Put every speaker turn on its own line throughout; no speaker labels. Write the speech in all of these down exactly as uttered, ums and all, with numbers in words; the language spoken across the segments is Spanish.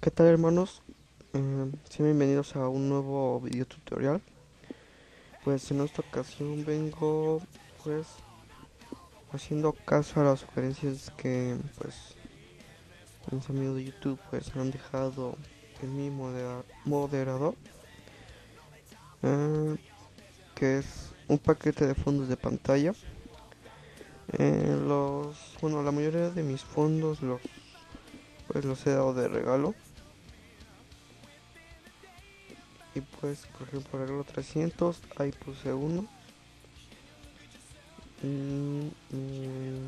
¿Qué tal, hermanos? Eh, sean bienvenidos a un nuevo video tutorial. Pues en esta ocasión vengo pues haciendo caso a las sugerencias que pues mis amigos de YouTube pues han dejado en mi modera- moderador, eh, que es un paquete de fondos de pantalla. Eh, los bueno, la mayoría de mis fondos los pues los he dado de regalo. Y pues por ejemplo regalo trescientos, ahí puse uno. Mm, mm,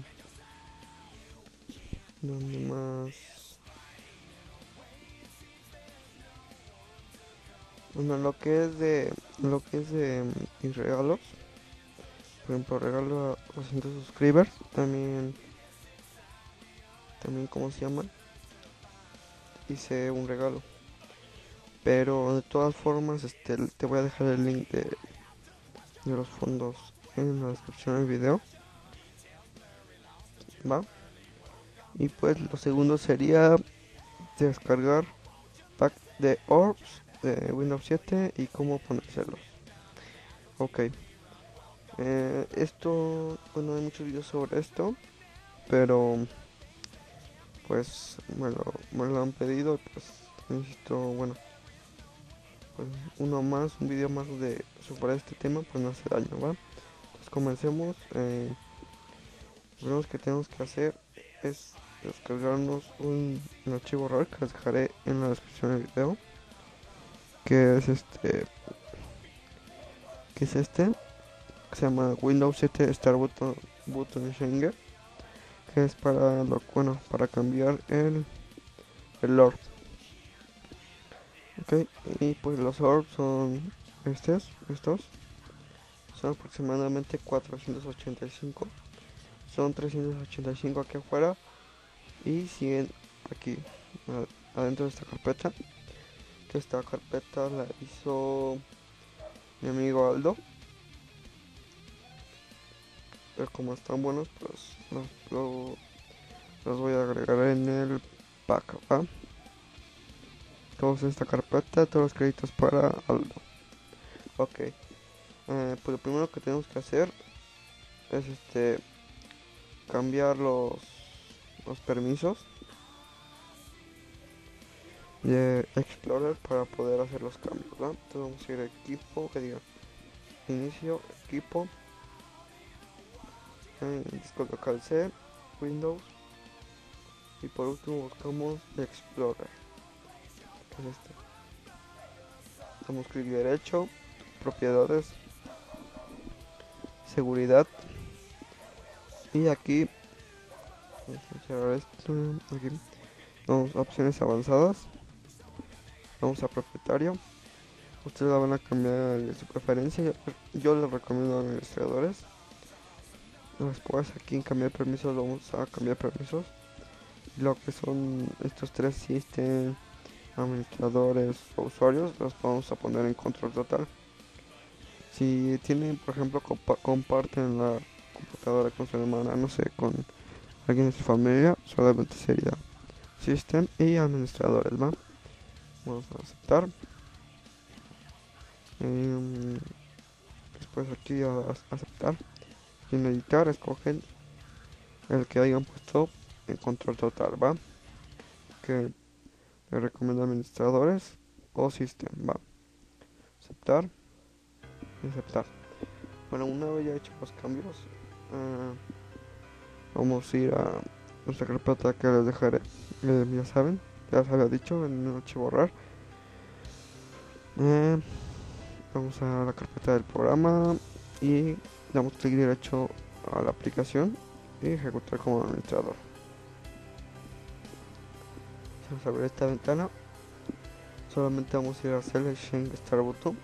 ¿Dónde más? Bueno, lo que es de lo que es de mm, mis regalos, por ejemplo, regalo a doscientos subscribers, también también cómo se llama, hice un regalo. Pero de todas formas, este te voy a dejar el link de, de los fondos en la descripción del video, ¿va? Y pues lo segundo sería descargar pack de orbs de Windows siete y cómo ponérselos. Ok. Eh, esto, bueno, hay muchos videos sobre esto, pero pues me lo, me lo han pedido, pues necesito, bueno, pues uno más, un video más de sobre este tema, pues no hace daño, ¿va? Entonces comencemos. Eh, lo primero que tenemos que hacer es descargarnos un, un archivo RAR que les dejaré en la descripción del video, que es este, que es este, que se llama Windows siete Start Button, Button Changer, que es para lo, bueno, para cambiar el, el Lord. Ok, y pues los orbs son estos, estos son aproximadamente cuatrocientos ochenta y cinco, son trescientos ochenta y cinco aquí afuera y cien aquí adentro de esta carpeta, que esta carpeta la hizo mi amigo Aldo, pero como están buenos pues los, lo- los voy a agregar en el pack, ¿va? Todos en esta carpeta, todos los créditos para Aldo. Ok, eh, pues lo primero que tenemos que hacer es este cambiar los, los permisos de Explorer para poder hacer los cambios, ¿va? Entonces vamos a ir a equipo, que diga inicio, equipo, en disco local C, Windows, y por último buscamos Explorer, que es este. Damos clic derecho, propiedades, seguridad, y aquí vamos a cerrar esto, aquí vamos a opciones avanzadas, vamos a propietario. Ustedes la van a cambiar de su preferencia. Yo, yo les recomiendo a administradores. Después aquí en cambiar permisos vamos a cambiar permisos. Lo que son estos tres sistemas, administradores o usuarios, los vamos a poner en control total. Si tienen, por ejemplo, compa comparten la computadora con su hermana, no sé, con alguien de su familia, solamente sería system y administradores, ¿va? Vamos a aceptar. Em, después aquí a, a aceptar. Y en editar escogen el que hayan puesto en control total, ¿va? Que le recomiendo administradores o system, ¿va? Aceptar y aceptar. Bueno, una vez ya hecho los cambios, uh, vamos a ir a nuestra carpeta que les dejaré. Eh, ya saben, ya les había dicho en el archivo borrar. Eh, vamos a la carpeta del programa y damos clic derecho a la aplicación y ejecutar como administrador. Vamos a abrir esta ventana. Solamente vamos a ir a Selection Start Button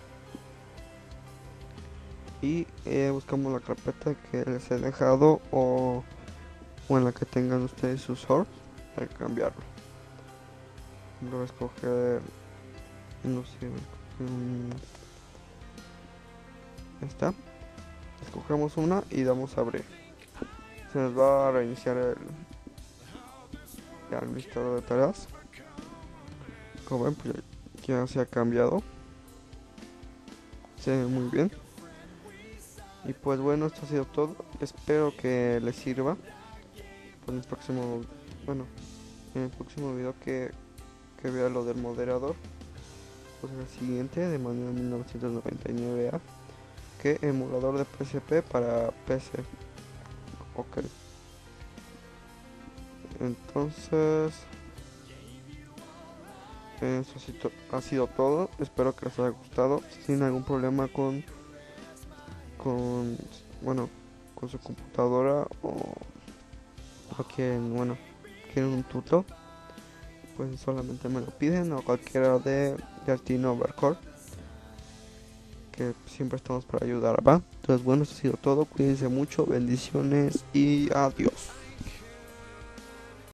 y eh, buscamos la carpeta que les he dejado o, o en la que tengan ustedes su source para cambiarlo. Luego escoger, no sé, um, ya está. Escogemos una y damos a abrir. Se nos va a reiniciar el, el administrador de tareas. como ven, pues ya, ya se ha cambiado, se ve muy bien. Y pues bueno, esto ha sido todo, espero que les sirva. Pues el próximo, bueno, en el próximo video que, que vea lo del moderador, pues el siguiente de Manuel mil novecientos noventa y nueve A, que emulador de P S P para P C. Ok, entonces eso ha sido, ha sido todo, espero que les haya gustado. Si tienen algún problema con, con, bueno, con su computadora o, o quieren, bueno, quieren un tuto, pues solamente me lo piden, o cualquiera de, de Altino Overcore, que siempre estamos para ayudar, ¿va? Entonces bueno, eso ha sido todo, cuídense mucho, bendiciones y adiós.